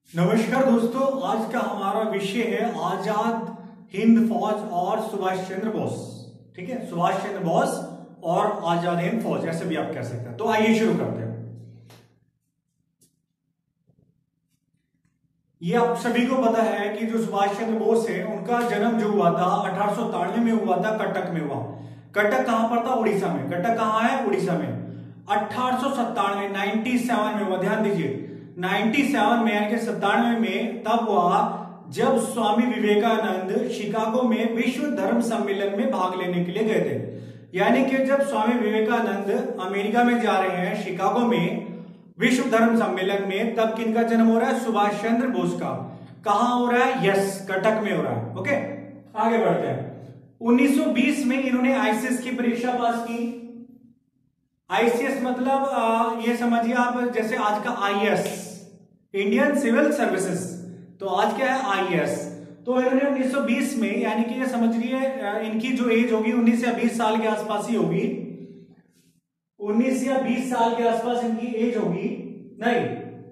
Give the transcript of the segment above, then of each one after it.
नमस्कार दोस्तों, आज का हमारा विषय है आजाद हिंद फौज और सुभाष चंद्र बोस। ठीक है, सुभाष चंद्र बोस और आजाद हिंद फौज, ऐसे भी आप कह सकते हैं। तो आइए शुरू करते हैं। ये आप सभी को पता है कि जो सुभाष चंद्र बोस है उनका जन्म जो हुआ था 1893 में हुआ था, कटक में हुआ। कटक कहां पर था? उड़ीसा में। कटक कहां है? उड़ीसा में। 1897 97 में हुआ, ध्यान दीजिए 97 में, यानी कि 97 में तब हुआ जब स्वामी विवेकानंद शिकागो में विश्व धर्म सम्मेलन में भाग लेने के लिए गए थे। यानी कि जब स्वामी विवेकानंद अमेरिका में जा रहे हैं, शिकागो में विश्व धर्म सम्मेलन में, तब किनका जन्म हो रहा है? सुभाष चंद्र बोस का। कहां हो रहा है? यस, कटक में हो रहा है। ओके, आगे बढ़ते हैं। 1920 में इन्होंने आईसीएस की परीक्षा पास की। आईसीएस मतलब ये समझिए आप, जैसे आज का आईएएस, इंडियन सिविल सर्विसेज, तो आज क्या है? आईएएस। तो इन्होंने 1920 में, यानी कि ये समझ लीजिए इनकी जो एज होगी 19 या 20 साल के आसपास ही होगी। 19 या 20 साल के आसपास इनकी एज होगी। नहीं,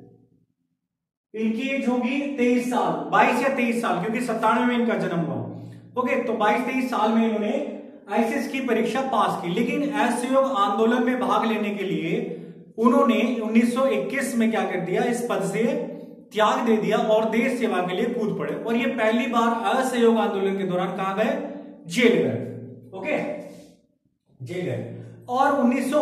इनकी एज होगी 23 साल, 22 या 23 साल, क्योंकि 97 में इनका जन्म हुआ। ओके, तो 22-23 साल में इन्होंने आईसीएस की परीक्षा पास की। लेकिन असहयोग आंदोलन में भाग लेने के लिए उन्होंने 1921 में क्या कर दिया? इस पद से त्याग दे दिया और देश सेवा के लिए कूद पड़े। और ये पहली बार असहयोग आंदोलन के दौरान कहां गए? जेल गए। ओके, जेल गए। और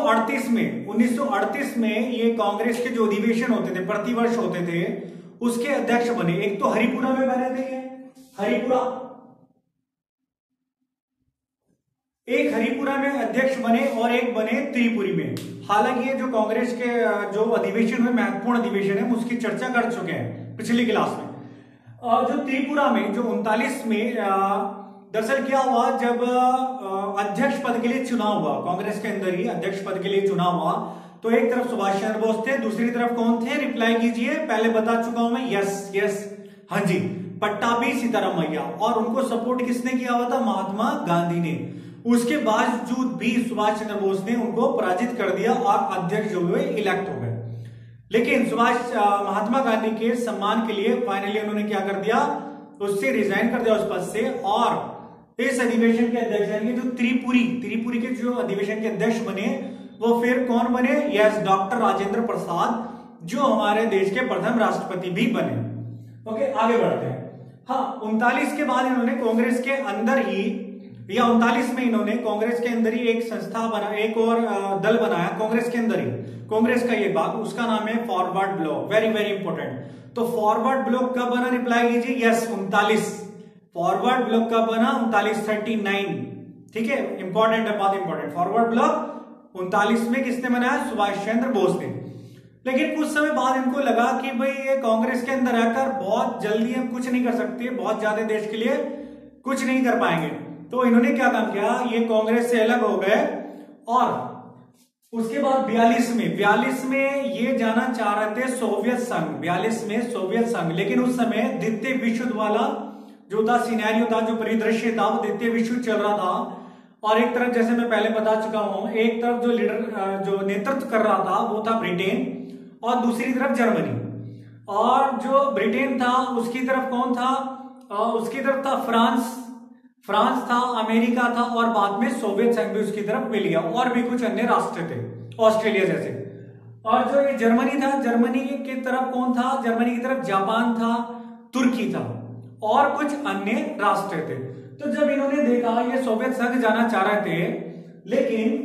1938 में ये कांग्रेस के जो अधिवेशन होते थे, प्रतिवर्ष होते थे, उसके अध्यक्ष बने। एक तो हरिपुरा में बने थे ये, एक हरिपुरा में अध्यक्ष बने और एक बने त्रिपुरी में। हालांकि ये जो कांग्रेस के जो अधिवेशन है, महत्वपूर्ण अधिवेशन है, उसकी चर्चा कर चुके हैं पिछली क्लास में। जो त्रिपुरा में जो 39 में दरअसल क्या हुआ, जब अध्यक्ष पद के लिए चुनाव हुआ, कांग्रेस के अंदर ही अध्यक्ष पद के लिए चुनाव हुआ, तो एक तरफ सुभाष चंद्र बोस थे, दूसरी तरफ कौन थे? रिप्लाई कीजिए, पहले बता चुका हूं मैं। यस यस, हाँ जी, पट्टाभी सीताराम मैया। और उनको सपोर्ट किसने किया हुआ था? महात्मा गांधी ने। उसके बावजूद भी सुभाष चंद्र बोस ने उनको पराजित कर दिया और अध्यक्ष जो हुए इलेक्ट हो गए। लेकिन महात्मा गांधी के सम्मान के लिए फाइनली उन्होंने क्या कर दिया? उससे रिजाइन कर दिया उस पद से। और इस अधिवेशन के अध्यक्ष, यानी जो त्रिपुरी के जो अधिवेशन के अध्यक्ष बने, वो फिर कौन बने? यस, डॉक्टर राजेंद्र प्रसाद, जो हमारे देश के प्रथम राष्ट्रपति भी बने। ओके, आगे बढ़ते हैं। हाँ, 39 के बाद इन्होंने कांग्रेस के अंदर ही, या 39 में इन्होंने कांग्रेस के अंदर ही एक संस्था बना, एक और दल बनाया कांग्रेस के अंदर ही, कांग्रेस का ये भाग, उसका नाम है forward block. Very very important. तो फॉरवर्ड ब्लॉक कब बना? रिप्लाई कीजिए। यस, 39। फॉरवर्ड ब्लॉक कब बना? 39। ठीक है, इंपॉर्टेंट है, बहुत इंपॉर्टेंट। फॉरवर्ड ब्लॉक 39 में किसने बनाया? सुभाष चंद्र बोस ने। लेकिन कुछ समय बाद इनको लगा कि भाई ये कांग्रेस के अंदर रहकर बहुत जल्दी हम कुछ नहीं कर सकते, बहुत ज्यादा देश के लिए कुछ नहीं कर पाएंगे। तो इन्होंने क्या काम किया? ये कांग्रेस से अलग हो गए। और उसके बाद 42 में ये जाना चाह रहे थे सोवियत संघ, 42 में सोवियत संघ। लेकिन उस समय द्वितीय विश्व वाला जो था सिनेरियो था, जो परिदृश्य था, वो द्वितीय विश्व चल रहा था। और एक तरफ, जैसे मैं पहले बता चुका हूं, एक तरफ जो लीडर, जो नेतृत्व कर रहा था, वो था ब्रिटेन, और दूसरी तरफ जर्मनी। और जो ब्रिटेन था उसकी तरफ कौन था? उसकी तरफ था फ्रांस था, अमेरिका था, और बाद में सोवियत संघ भी उसकी तरफ मिल गया। और भी कुछ अन्य राष्ट्र थे, ऑस्ट्रेलिया जैसे। और जो ये जर्मनी था, जर्मनी की तरफ कौन था? जर्मनी की तरफ जापान था, तुर्की था, और कुछ अन्य राष्ट्र थे। तो जब इन्होंने देखा ये सोवियत संघ जाना चाह रहे थे, लेकिन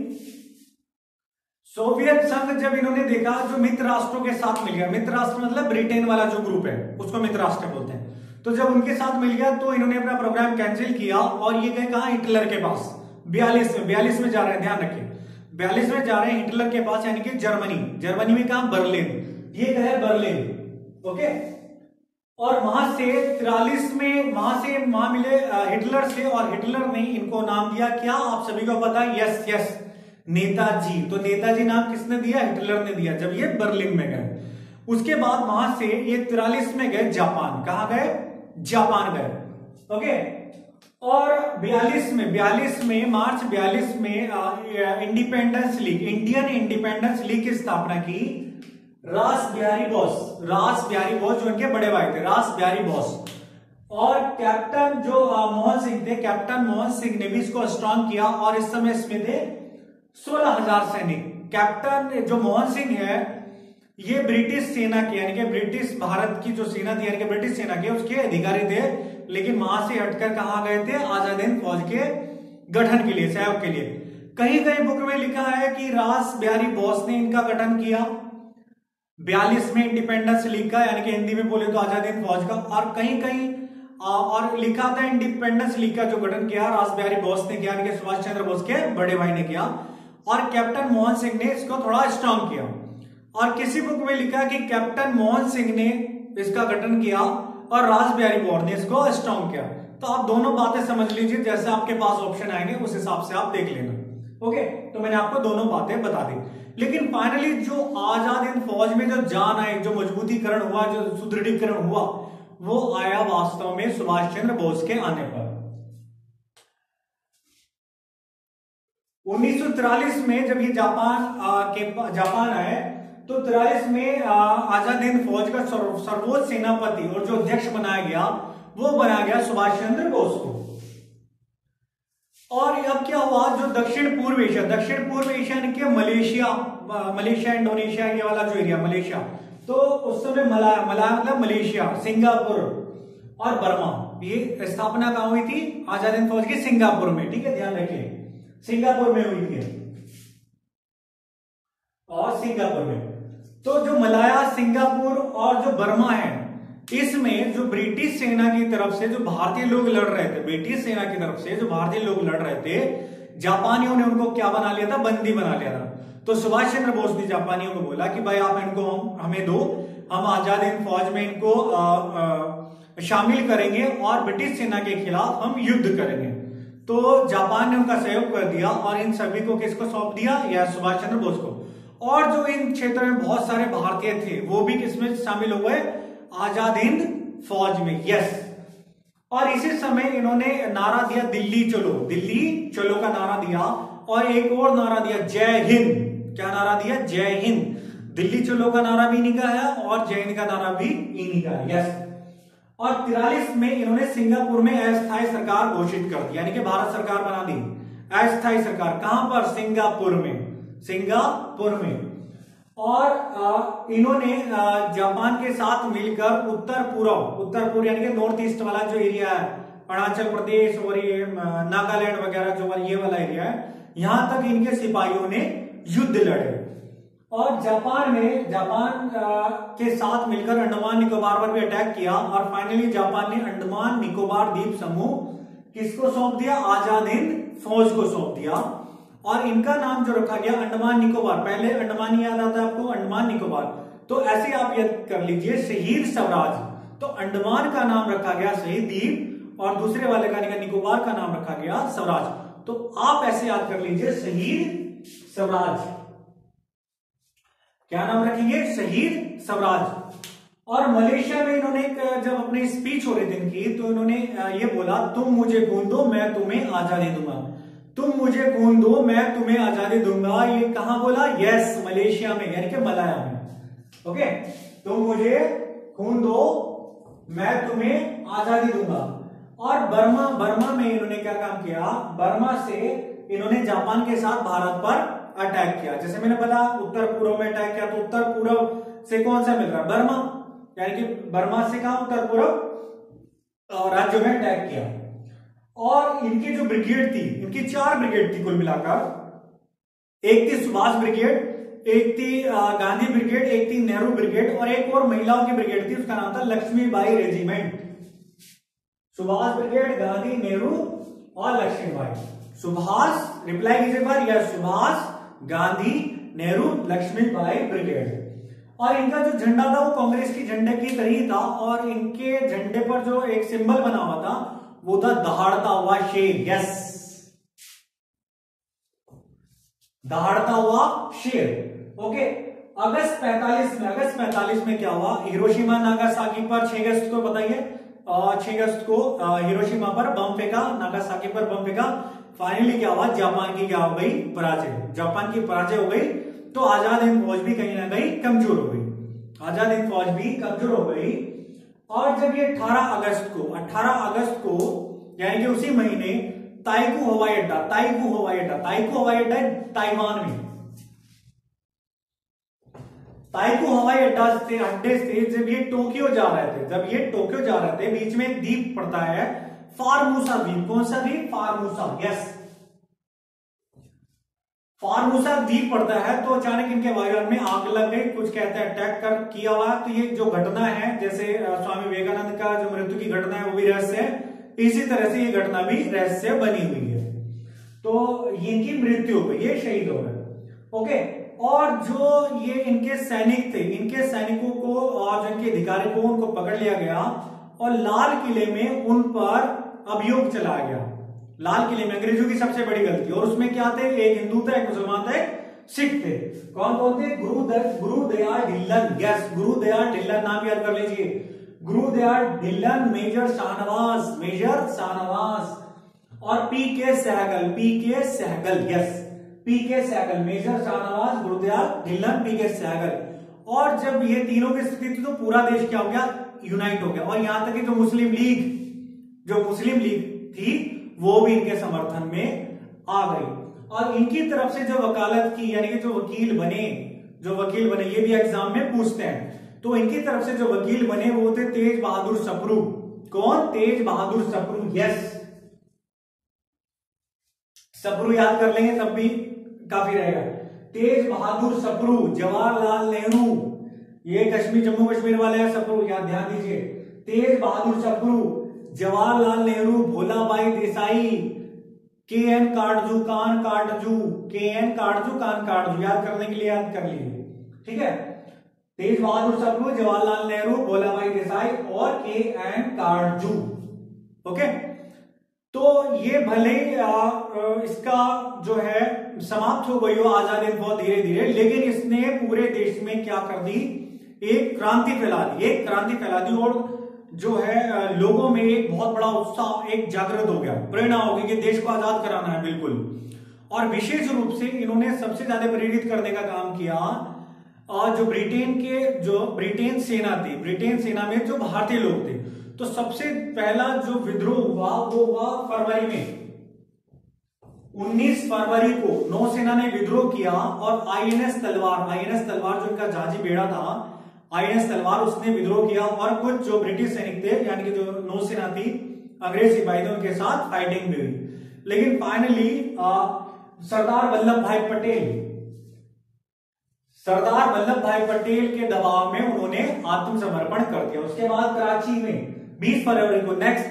सोवियत संघ जब इन्होंने देखा, जो मित्र राष्ट्रों के साथ मिल गया, मित्र राष्ट्र मतलब ब्रिटेन वाला जो ग्रुप है उसको मित्र राष्ट्र बोलते हैं, तो जब उनके साथ मिल गया तो इन्होंने अपना प्रोग्राम कैंसिल किया और ये गए कहा? हिटलर के पास। 42 में जा रहे हैं, ध्यान रखिए, 42 में जा रहे हैं हिटलर के पास, यानी कि जर्मनी में कहा? बर्लिन। ये गए बर्लिन। ओके, और वहां से 43 में वहां मिले हिटलर से, और हिटलर ने इनको नाम दिया क्या? आप सभी को पता है। Yes yes, Netaji. तो नेताजी नाम किसने दिया? हिटलर ने दिया, जब ये बर्लिन में गए। उसके बाद वहां से ये 43 में गए जापान। कहां गए? जापान गए। ओके, और 42 में मार्च 42 में independence league, Indian independence league की स्थापना की। रास बिहारी बोस जो इनके बड़े भाई थे, रास बिहारी बोस। और कैप्टन जो मोहन सिंह थे, कैप्टन मोहन सिंह ने भी इसको स्ट्रॉन्ग किया और इस समय इसमें थे 16,000 सैनिक। कैप्टन जो मोहन सिंह है ये ब्रिटिश सेना के यानी कि ब्रिटिश भारत की जो सेना थी यानी कि ब्रिटिश सेना के उसके अधिकारी थे, लेकिन वहां से हटकर कहां गए थे, आजाद हिंद फौज के गठन के लिए, सहयोग के लिए। कहीं कहीं बुक में लिखा है कि रास बिहारी बोस ने इनका गठन किया 42 में इंडिपेंडेंस लीग का, यानी कि हिंदी में बोले तो आजाद हिंद फौज का। और कहीं कहीं और लिखा था इंडिपेंडेंस लीग का जो गठन किया रास बिहारी बोस ने किया, यानी कि सुभाष चंद्र बोस के बड़े भाई ने किया, और कैप्टन मोहन सिंह ने इसको थोड़ा स्ट्रॉन्ग किया। और किसी बुक में लिखा कि कैप्टन मोहन सिंह ने इसका गठन किया और रास बिहारी बोस ने इसको स्ट्रॉन्ग किया। तो आप दोनों बातें समझ लीजिए, जैसे आपके पास ऑप्शन आएंगे उस हिसाब से आप देख लेना। ओके, तो मैंने आपको दोनों बातें बता दी। लेकिन फाइनली जो आजाद हिंद फौज में जो जान आई, जो मजबूतीकरण हुआ, जो सुदृढ़ीकरण हुआ, वो आया वास्तव में सुभाष चंद्र बोस के आने पर। 1943 में जब ये जापान आए तो 43 में आजाद हिंद फौज का सर्वोच्च सेनापति और जो अध्यक्ष बनाया गया वो बनाया गया सुभाष चंद्र बोस को। और अब क्या हुआ, जो दक्षिण पूर्व एशिया यानी कि मलेशिया इंडोनेशिया ये वाला जो एरिया मलेशिया, तो उस समय मलाया मतलब मलेशिया, सिंगापुर और बर्मा, ये स्थापना कहां हुई थी आजाद हिंद फौज की, सिंगापुर में। ठीक है, ध्यान रखिए सिंगापुर में हुई थी और सिंगापुर में। तो जो मलाया, सिंगापुर और जो बर्मा है, इसमें जो ब्रिटिश सेना की तरफ से जो भारतीय लोग लड़ रहे थे, ब्रिटिश सेना की तरफ से जो भारतीय लोग लड़ रहे थे, जापानियों ने उनको क्या बना लिया था, बंदी बना लिया था। तो सुभाष चंद्र बोस ने जापानियों को बोला कि भाई आप इनको हमें दो, हम आजाद हिंद फौज में इनको शामिल करेंगे और ब्रिटिश सेना के खिलाफ हम युद्ध करेंगे। तो जापान ने उनका सहयोग कर दिया और इन सभी को किसको सौंप दिया, या सुभाष चंद्र बोस को। और जो इन क्षेत्र में बहुत सारे भारतीय थे वो भी किसमें शामिल हो गए, आजाद हिंद फौज में। यस, और इसी समय इन्होंने नारा दिया दिल्ली चलो का नारा दिया, और एक और नारा दिया जय हिंद। क्या नारा दिया, जय हिंद। दिल्ली चलो का नारा भी इन्हीं का है और जय हिंद का नारा भी इन्हीं का है। यस, और 43 में इन्होंने सिंगापुर में अस्थायी सरकार घोषित कर दी, यानी कि भारत सरकार बना दी अस्थायी सरकार। कहां पर, सिंगापुर में। और इन्होंने जापान के साथ मिलकर उत्तर पूर्व यानी कि नॉर्थ ईस्ट वाला जो एरिया है, अरुणाचल प्रदेश और ये नागालैंड वगैरह जो ये वाला एरिया है, यहां तक इनके सिपाहियों ने युद्ध लड़े। और जापान के साथ मिलकर अंडमान निकोबार पर भी अटैक किया, और फाइनली जापान ने अंडमान निकोबार द्वीप समूह किसको सौंप दिया, आजाद हिंद फौज को सौंप दिया। और इनका नाम जो रखा गया अंडमान निकोबार, पहले अंडमान याद आता है आपको, अंडमान निकोबार, तो ऐसे आप याद कर लीजिए शहीद स्वराज। तो अंडमान का नाम रखा गया शहीद द्वीप और दूसरे वाले का निकोबार का नाम रखा गया स्वराज। तो आप ऐसे याद कर लीजिए शहीद स्वराज। क्या नाम रखेंगे, शहीद स्वराज। और मलेशिया में इन्होंने जब अपनी स्पीच हो रही थी इनकी, तो इन्होंने ये बोला, तुम मुझे खून दो मैं तुम्हें आजादी दूंगा, तुम मुझे खून दो मैं तुम्हें आजादी दूंगा। ये कहां बोला, यस, मलेशिया में, यानी कि मलाया में। ओके, तुम मुझे खून दो मैं तुम्हें आजादी दूंगा। और बर्मा में इन्होंने क्या काम किया, बर्मा से इन्होंने जापान के साथ भारत पर अटैक किया। जैसे मैंने बताया उत्तर पूर्व में अटैक किया, तो उत्तर पूर्व से कौन सा मिल रहा है, बर्मा, यानी कि बर्मा से कहा उत्तर पूर्व राज्यों में अटैक किया। और इनकी जो ब्रिगेड थी, इनकी 4 ब्रिगेड थी कुल मिलाकर। एक थी सुभाष ब्रिगेड, एक थी गांधी ब्रिगेड, एक थी नेहरू ब्रिगेड, और एक और महिलाओं की ब्रिगेड थी, उसका नाम था लक्ष्मीबाई रेजिमेंट। सुभाष ब्रिगेड, गांधी, नेहरू और लक्ष्मीबाई। सुभाष, रिप्लाई कीजिए बार, या सुभाष, गांधी, नेहरू, लक्ष्मीबाई ब्रिगेड। और इनका जो झंडा था वो कांग्रेस की झंडे की तरह ही था, और इनके झंडे पर जो एक सिंबल बना हुआ था वो था दहाड़ता हुआ शेर। यस, दहाड़ता हुआ शेर। ओके, अगस्त 45 में क्या हुआ, हिरोशिमा नागासाकी पर 6 अगस्त को बताइए, 6 अगस्त को हिरोशिमा पर बम फेंका, नागासाकी पर बम फेंका। फाइनली क्या हुआ, जापान की क्या हो गई, पराजय। जापान की पराजय हो गई, तो आजाद हिंद फौज भी कहीं ना कहीं कमजोर हो गई। आजाद हिंद फौज भी कमजोर हो गई। और जब ये 18 अगस्त को यानी कि उसी महीने ताइकू हवाई अड्डा ताइवान में, ताइकू हवाई अड्डे से जब ये टोक्यो जा रहे थे, बीच में एक द्वीप पड़ता है फार्मूसा द्वीप। कौन सा द्वीप? फार्मूसा। यस, फार्मूसा द्वीप पड़ता है। तो अचानक इनके वायुयान में आग लग गई, कुछ कहते हैं अटैक किया हुआ। तो ये जो घटना है, जैसे स्वामी विवेकानंद का जो मृत्यु की घटना है वो भी रहस्य है, इसी तरह से ये घटना भी रहस्य बनी हुई है। तो इनकी मृत्यु हो गई, ये शहीद हो गए। ओके, और जो ये इनके सैनिक थे, इनके सैनिकों को और जो इनके अधिकारी को उनको पकड़ लिया गया और लाल किले में उन पर अभियोग चलाया गया। लाल किले में अंग्रेजों की सबसे बड़ी गलती। और उसमें क्या थे? एक हिंदू था, एक मुसलमान था, एक सिख थे। कौन कौन थे? गुरुदयाल ढिल्लन। यस, गुरुदयाल ढिल्लन नाम याद कर लीजिए। गुरुदयाल ढिल्लन, मेजर शाहनवाज और PK Sehgal. Yes, PK Sehgal, major Shahnawaz, Gurdayal Dhillon, PK Sehgal. और जब ये तीनों की स्थिति थी तो पूरा देश क्या हो गया? यूनाइट हो गया। और यहां तक कि जो मुस्लिम लीग थी वो भी इनके समर्थन में आ गई। और इनकी तरफ से जो वकालत की, यानी कि जो वकील बने, ये भी एग्जाम में पूछते हैं। तो इनकी तरफ से जो वकील बने वो थे तेज बहादुर सप्रू। कौन? तेज बहादुर सप्रू। यस, सप्रू याद कर लेंगे तब भी काफी रहेगा। तेज बहादुर सप्रू, जवाहरलाल नेहरू, ये जम्मू कश्मीर वाले हैं सप्रू, याद ध्यान दीजिए। तेज बहादुर सप्रू, जवाहरलाल नेहरू, भोलाबाई देसाई, के.एन. काटजू, कान काटजू, याद करने के लिए याद कर लीजिए, ठीक है। तेज बहादुर सप्रू, जवाहरलाल नेहरू, भोलाबाई देसाई और के.एन. काटजू। ओके, तो ये भले इसका जो है समाप्त हो गई हो आजाद हिंद फौज धीरे धीरे, लेकिन इसने पूरे देश में क्या कर दी? एक क्रांति फैला दी। और जो है लोगों में एक बहुत बड़ा उत्साह, एक जागृत हो गया, प्रेरणा हो गई कि देश को आजाद कराना है, बिल्कुल। और विशेष रूप से इन्होंने सबसे ज्यादा प्रेरित करने का काम किया और जो ब्रिटेन सेना में जो भारतीय लोग थे। तो सबसे पहला जो विद्रोह हुआ वो हुआ फरवरी में, 19 फरवरी को नौसेना ने विद्रोह किया। और आईएनएस तलवार जो इनका जहाजी बेड़ा था, आईएनएस तलवार, उसने विद्रोह किया। और कुछ जो ब्रिटिश सैनिक थे, यानी कि जो नौसेना थी, अंग्रेज सिपाही थे, उनके साथ फाइटिंग भी हुई। लेकिन फाइनली सरदार वल्लभ भाई पटेल के दबाव में उन्होंने आत्मसमर्पण कर दिया। उसके बाद कराची में 20 फरवरी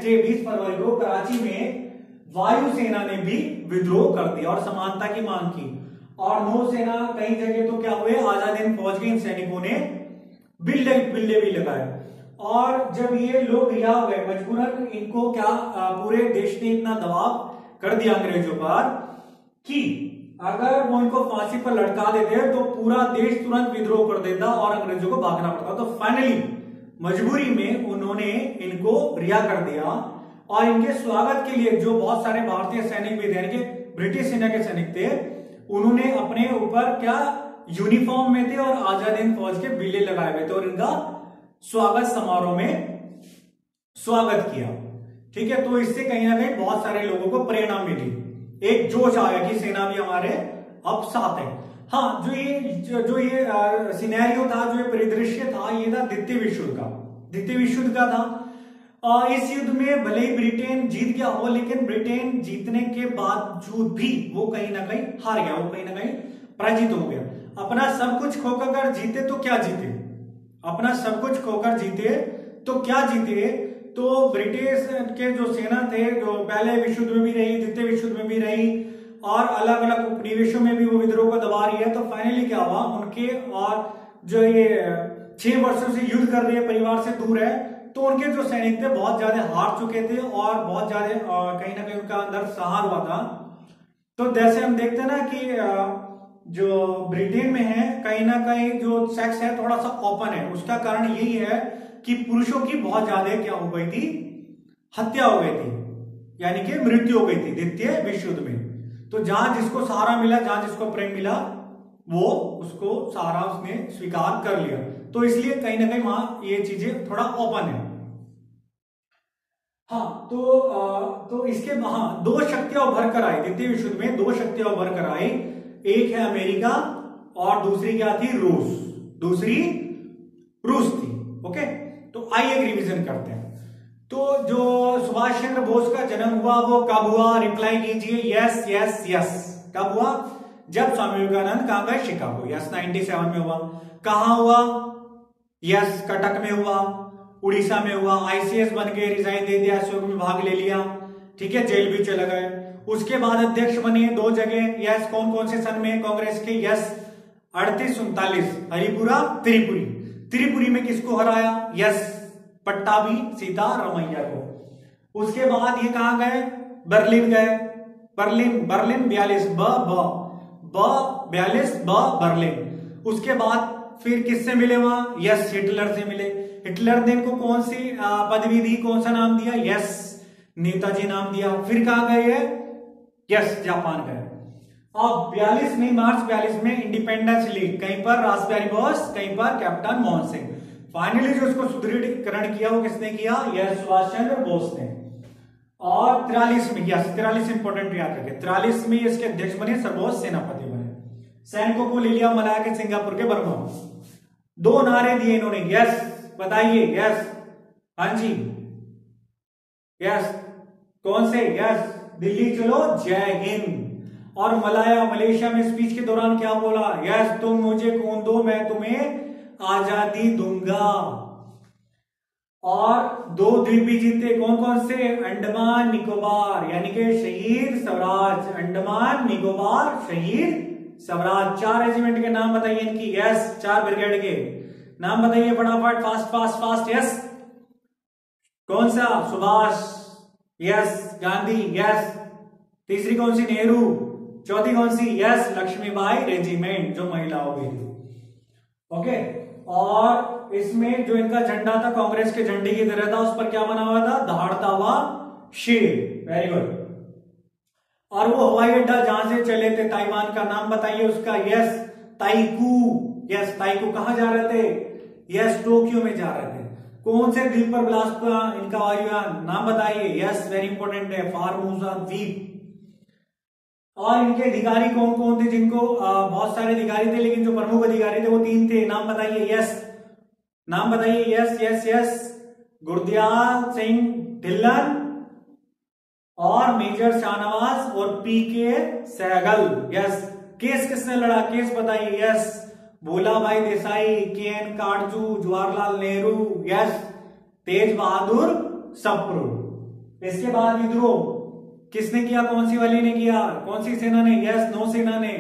को कराची में वायुसेना ने भी विद्रोह कर दिया और समानता की मांग की। और नौसेना कई जगह तो क्या हुए, आजाद हिंद फौज के इन सैनिकों ने बिल्ले भी लगाए। और जब ये लोग रिहा हो गए मजबूरन, इनको क्या पूरे देश ने इतना दबाव कर दिया अंग्रेजों पर कि अगर वो इनको फांसी पर लटका देते तो पूरा देश तुरंत विद्रोह कर देता और अंग्रेजों को भागना पड़ता। तो फाइनली मजबूरी में उन्होंने इनको रिहा कर दिया। और इनके स्वागत के लिए जो बहुत सारे भारतीय सैनिक भी थे, यानी कि ब्रिटिश सेना के सैनिक थे, उन्होंने अपने ऊपर क्या यूनिफॉर्म में थे और आजाद हिंद फौज के बिल्ले लगाए हुए थे और इनका स्वागत समारोह में स्वागत किया। ठीक है, तो इससे कहीं ना कहीं बहुत सारे लोगों को प्रेरणा मिली, एक जोश आया कि सेना भी हमारे अब साथ है। हाँ, जो ये सिनेरियो था, जो ये परिदृश्य था, ये था द्वितीय विश्व युद्ध का था। इस युद्ध में भले ही ब्रिटेन जीत गया हो, लेकिन ब्रिटेन जीतने के बावजूद भी वो कहीं ना कहीं हार गया, वो कहीं ना कहीं पराजित हो गया। अपना सब कुछ खोकर जीते तो क्या जीते, अपना सब कुछ खोकर जीते तो क्या जीते। तो ब्रिटिश के जो सेना थे, जो पहले विश्व युद्ध में भी रही, द्वितीय विश्व युद्ध में भी रही और अलग अलग उपनिवेशों में भी वो विद्रोह को दबा रही है। तो फाइनली क्या हुआ, उनके और जो ये 6 वर्षों से युद्ध कर रही है, परिवार से दूर है, तो उनके जो सैनिक थे बहुत ज्यादा हार चुके थे और बहुत ज्यादा कहीं ना कहीं उनका अंदर सहार हुआ था। तो जैसे हम देखते हैं ना कि जो ब्रिटेन में है, कहीं ना कहीं जो सेक्स है थोड़ा सा ओपन है। उसका कारण यही है कि पुरुषों की बहुत ज्यादा क्या हो गई थी, हत्या हो गई थी, यानी कि मृत्यु हो गई थी द्वितीय विश्व युद्ध में। तो जहां जिसको सहारा मिला, जहां जिसको प्रेम मिला, वो उसको सारा उसने स्वीकार कर लिया। तो इसलिए कहीं ना कहीं वहां ये चीजें थोड़ा ओपन है। हाँ, तो इसके हाँ, दो शक्तियां उभर कर आई द्वितीय विश्व युद्ध में, दो शक्तियां उभर कर आई। एक है अमेरिका और दूसरी क्या थी? रूस। दूसरी रूस थी। ओके, तो आइए एक रिवीजन करते हैं। तो जो सुभाष चंद्र बोस का जन्म हुआ वो कब हुआ? रिप्लाई कीजिए यस यस यस। कब हुआ? जब स्वामी विवेकानंद कहां गए? शिकागो। यस 97 में हुआ। कहां हुआ? यस कटक में हुआ, उड़ीसा में हुआ। आईसीएस बन गए, रिजाइन दे दिया, शोक में भाग ले लिया, ठीक है, जेल भी चले गए। उसके बाद अध्यक्ष बने दो जगह। यस कौन कौन से सन में कांग्रेस के? यस 38-39, हरिपुरा त्रिपुरी। त्रिपुरी में किसको हराया? यस पट्टाभी सीतारमैया को। उसके बाद ये कहां गए? बर्लिन गए। Berlin 42 Berlin. उसके बाद फिर किससे मिले वहां? यस हिटलर से मिले। हिटलर ने इनको कौन सी पदवी दी, कौन सा नाम दिया? यस नेताजी नाम दिया। फिर कहां गए? यस जापान गए। अब 42 में, मार्च 42 में इंडिपेंडेंस लीग, कहीं पर रासबिहारी बोस, कहीं पर कैप्टन मोहन सिंह। फाइनली जो उसको सुदृढ़ीकरण किया वो किसने किया? यस सुभाष चंद्र बोस ने। और 43 में, यस 43 इंपोर्टेंट याद रखें, 43 में इसके अध्यक्ष बने सर्वोच्च सेनापति बने। सैनिकों को ले लिया मना के सिंगापुर के बर्मा। दो नारे दिए इन्होंने। यस बताइए। यस हाँ जी यस कौन से? यस दिल्ली चलो जय हिंद। और मलेशिया में स्पीच के दौरान क्या बोला? यस तुम मुझे खून दो मैं तुम्हें आजादी दूंगा। और दो द्वीप भी जीते, कौन कौन से? अंडमान निकोबार, यानी कि शहीद स्वराज। अंडमान निकोबार शहीद स्वराज। 4 रेजिमेंट के नाम बताइए इनकी। यस 4 ब्रिगेड के नाम बताइए फटाफट, फास्ट फास्ट फास्ट। यस कौन सा? सुभाष। यस गांधी। यस तीसरी कौन सी? नेहरू। चौथी कौन सी? यस लक्ष्मीबाई रेजिमेंट, जो महिलाओं की थी। ओके, और इसमें जो इनका झंडा था कांग्रेस के झंडे की तरह था, उस पर क्या बना हुआ था? दहाड़ता हुआ शेर। Very good. और वो हवाई अड्डा जहां से चले थे ताइवान का नाम बताइए उसका। Yes Taihoku. Yes Taihoku. कहां जा रहे थे? यस टोक्यो में जा रहे थे। कौन से द्वीप पर ब्लास्ट हुआ इनका वायुयान? नाम बताइए। यस वेरी इंपोर्टेंट है, फार्मूजा द्वीप। और इनके अधिकारी कौन कौन थे? जिनको बहुत सारे अधिकारी थे, लेकिन जो प्रमुख अधिकारी थे वो 3 थे। नाम बताइए। यस नाम बताइए। Yes yes yes Gurdayal Singh Dhillon और मेजर शाहनवाज और पीके सहगल। यस केस किसने लड़ा? केस बताइए। Yes Bhulabhai Desai, KN. Katju, Jawaharlal Nehru, yes Tej Bahadur Sapru. इसके बाद विद्रोह किसने किया? कौन सी वाली ने किया? कौन सी सेना ने? यस नौसेना ने।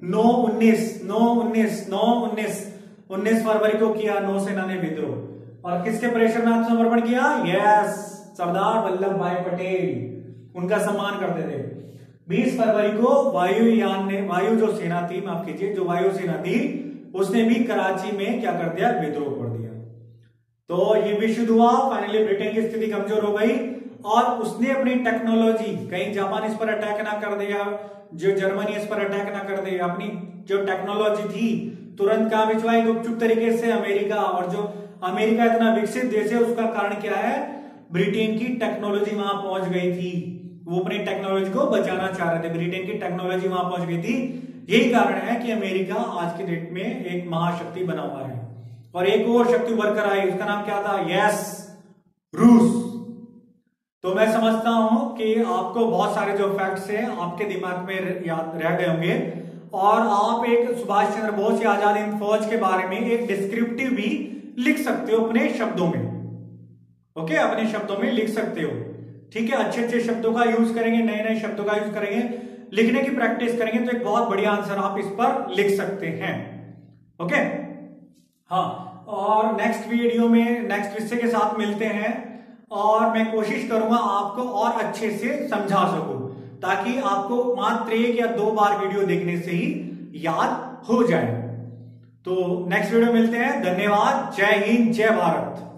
19 फरवरी को किया नौसेना ने विद्रोह। और किसके प्रेशर में आत्मसमर्पण किया? यस सरदार वल्लभ भाई पटेल, उनका सम्मान करते थे। 20 फरवरी को वायुयान ने, वायु जो सेना थी, माफ कीजिए, जो वायु सेना थी, उसने भी कराची में क्या कर दिया? विद्रोह कर दिया। तो ये विश्व हुआ। फाइनली ब्रिटेन की स्थिति कमजोर हो गई और उसने अपनी टेक्नोलॉजी, कहीं जापान इस पर अटैक ना कर दिया, जो जर्मनी इस पर अटैक ना कर दे, अपनी जो टेक्नोलॉजी थी तुरंत कहां भिजवाई? गुपचुप तरीके से अमेरिका। और जो अमेरिका इतना विकसित देश है, उसका कारण क्या है? ब्रिटेन की टेक्नोलॉजी वहां पहुंच गई थी। वो अपनी टेक्नोलॉजी को बचाना चाह रहे थे, ब्रिटेन की टेक्नोलॉजी वहां पहुंच गई थी। यही कारण है कि अमेरिका आज के डेट में एक महाशक्ति बना हुआ है। और एक और शक्ति उभर कर आई, उसका नाम क्या था? यस रूस। तो मैं समझता हूं कि आपको बहुत सारे जो फैक्ट्स हैं आपके दिमाग में याद रह गए होंगे, और आप एक सुभाष चंद्र बोस या आजाद हिंद फौज के बारे में एक डिस्क्रिप्टिव भी लिख सकते हो अपने शब्दों में। ओके, अपने शब्दों में लिख सकते हो। ठीक है, अच्छे अच्छे शब्दों का यूज करेंगे, नए नए शब्दों का यूज करेंगे, लिखने की प्रैक्टिस करेंगे, तो एक बहुत बढ़िया आंसर आप इस पर लिख सकते हैं। ओके, हाँ, और नेक्स्ट वीडियो में नेक्स्ट विषय के साथ मिलते हैं, और मैं कोशिश करूंगा आपको और अच्छे से समझा सकूं, ताकि आपको मात्र 1 या 2 बार वीडियो देखने से ही याद हो जाए। तो नेक्स्ट वीडियो मिलते हैं। धन्यवाद। जय हिंद, जय भारत।